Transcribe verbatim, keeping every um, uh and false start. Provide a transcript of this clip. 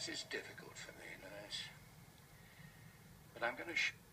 This is difficult for me, nurse. But I'm going to sh